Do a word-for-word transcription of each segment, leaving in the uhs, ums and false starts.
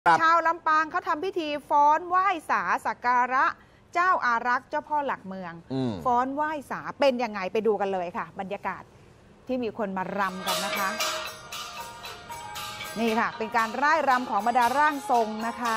ชาวลำปางเขาทำพิธีฟ้อนไหว้สาสักการะเจ้าอารักษ์เจ้าพ่อหลักเมืองฟ้อนไหว้สาเป็นยังไงไปดูกันเลยค่ะบรรยากาศที่มีคนมารำกันนะคะนี่ค่ะเป็นการร่ายรำของบรรดาร่างทรงนะคะ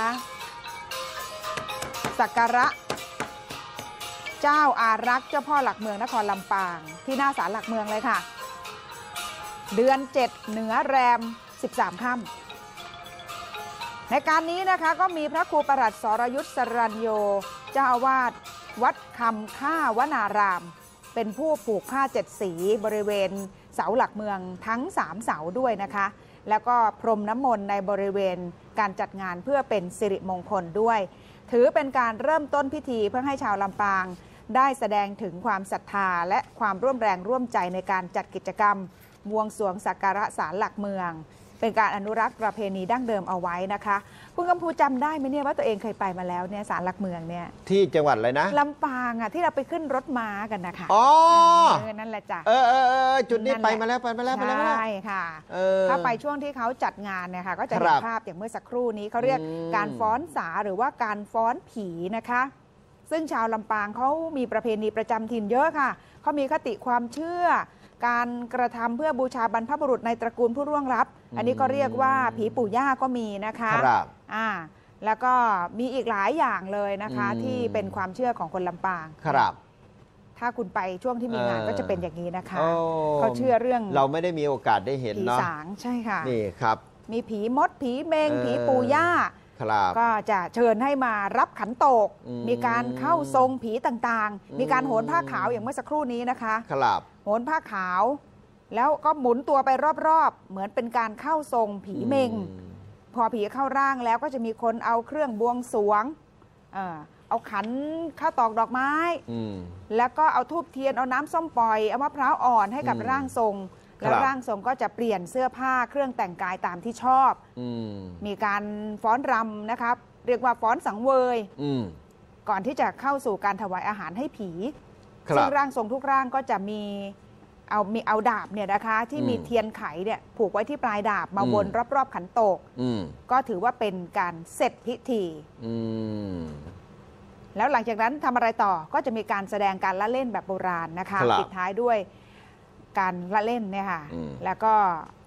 สักการะเจ้าอารักษ์เจ้าพ่อหลักเมืองนครลำปางที่หน้าศาลหลักเมืองเลยค่ะเดือนเจ็ดเหนือแรมสิบสามค่ำในการนี้นะคะก็มีพระครูประหลัดสรยุทธสรัญโยเจ้าอาวาสวัดคำค่าวนารามเป็นผู้ผูกผ้าเจ็ดสีบริเวณเสาหลักเมืองทั้งสามเสาด้วยนะคะแล้วก็พรมน้ำมนต์ในบริเวณการจัดงานเพื่อเป็นสิริมงคลด้วยถือเป็นการเริ่มต้นพิธีเพื่อให้ชาวลำปางได้แสดงถึงความศรัทธาและความร่วมแรงร่วมใจในการจัดกิจกรรมบวงสรวงสักการะศาลหลักเมืองเป็นการอนุรักษ์ประเพณีดั้งเดิมเอาไว้นะคะคุณกำพูจำได้ไหมเนี่ยว่าตัวเองเคยไปมาแล้วเนี่ยศาลหลักเมืองเนี่ยที่จังหวัดอะไรนะลำปางอ่ะที่เราไปขึ้นรถม้ากันนะคะอ๋อเออนั่นแหละจ้ะเออเออเออจุดนี้ไปมาแล้วไปมาแล้วไปแล้วใช่ค่ะถ้าไปช่วงที่เขาจัดงานเนี่ยค่ะก็จะเห็นภาพอย่างเมื่อสักครู่นี้เขาเรียกการฟ้อนสาหรือว่าการฟ้อนผีนะคะซึ่งชาวลำปางเขามีประเพณีประจำถิ่นเยอะค่ะเขามีคติความเชื่อการกระทำเพื่อบูชาบรรพบุรุษในตระกูลผู้ร่วงลับอันนี้ก็เรียกว่าผีปู่ย่าก็มีนะคะครับอ่าแล้วก็มีอีกหลายอย่างเลยนะคะที่เป็นความเชื่อของคนลำปางครับถ้าคุณไปช่วงที่มีงานก็จะเป็นอย่างนี้นะคะเขาเชื่อเรื่องเราไม่ได้มีโอกาสได้เห็นเนาะผีสางใช่ค่ะนี่ครับมีผีมดผีเมงผีปู่ย่าก็จะเชิญให้มารับขันโตกมีการเข้าทรงผีต่างๆมีการโหนผ้าขาวอย่างเมื่อสักครู่นี้นะคะครับโหนผ้าขาวแล้วก็หมุนตัวไปรอบๆเหมือนเป็นการเข้าทรงผีเมงพอผีเข้าร่างแล้วก็จะมีคนเอาเครื่องบวงสรวงเออเอาขันข้าวตอกดอกไม้แล้วก็เอาธูปเทียนเอาน้ำส้มปล่อยเอามะพร้าวอ่อนให้กับร่างทรงแล้วร่างทรงก็จะเปลี่ยนเสื้อผ้าเครื่องแต่งกายตามที่ชอบมีการฟ้อนรำนะครับเรียกว่าฟ้อนสังเวยก่อนที่จะเข้าสู่การถวายอาหารให้ผีซึ่งร่างทรงทุกร่างก็จะมีเอามีเอาดาบเนี่ยนะคะที่มีเทียนไขเนี่ยผูกไว้ที่ปลายดาบมาวนรอบๆขันโตกก็ถือว่าเป็นการเสร็จพิธีแล้วหลังจากนั้นทำอะไรต่อก็จะมีการแสดงการละเล่นแบบโบราณนะคะปิดท้ายด้วยการละเล่นเนี่ยค่ะแล้วก็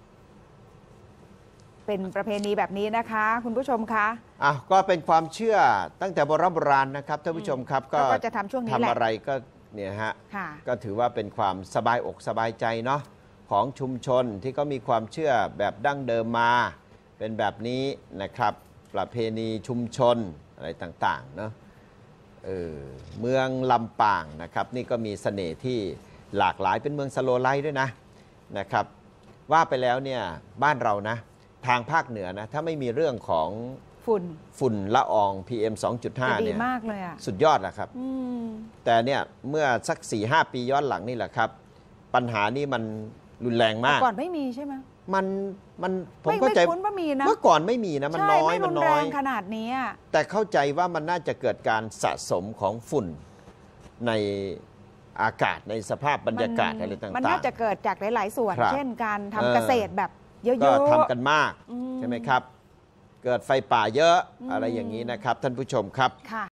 เป็นประเพณีแบบนี้นะคะคุณผู้ชมคะอ่ะก็เป็นความเชื่อตั้งแต่โบราณโบราณนะครับท่านผู้ชมครับก็จะทำช่วงนี้แหละทำอะไรก็เนี่ยฮะก็ถือว่าเป็นความสบายอกสบายใจเนาะของชุมชนที่ก็มีความเชื่อแบบดั้งเดิมมาเป็นแบบนี้นะครับประเพณีชุมชนอะไรต่างๆเนาะเออเมืองลำปางนะครับนี่ก็มีเสน่ห์ที่หลากหลายเป็นเมืองสโลไลท์ด้วยนะนะครับว่าไปแล้วเนี่ยบ้านเรานะทางภาคเหนือนะถ้าไม่มีเรื่องของฝุ่นฝุ่นละออง พี เอ็ม สองจุดห้า เนี่ยดีมากเลยอ่ะสุดยอดแหละครับแต่เนี่ยเมื่อสัก สี่ห้า ปีย้อนหลังนี่แหละครับปัญหานี้มันรุนแรงมากก่อนไม่มีใช่ไหมมันมันผมเข้าใจเมื่อก่อนไม่มีนะมันน้อยมันน้อยขนาดนี้แต่เข้าใจว่ามันน่าจะเกิดการสะสมของฝุ่นในอากาศในสภาพบรรยากาศอะไรต่างๆมันน่าจะเกิดจากหลายๆส่วนเช่นการทำเกษตรแบบเยอะๆก็ทำกันมากใช่ไหมครับเกิดไฟป่าเยอะอะไรอย่างนี้นะครับท่านผู้ชมครับ